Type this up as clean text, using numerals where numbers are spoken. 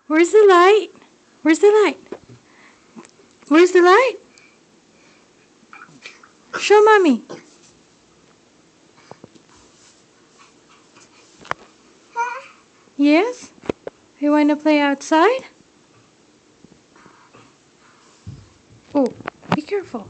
Where's the light? Where's the light? Where's the light? Show Mommy. Yes? You want to play outside? Oh, be careful.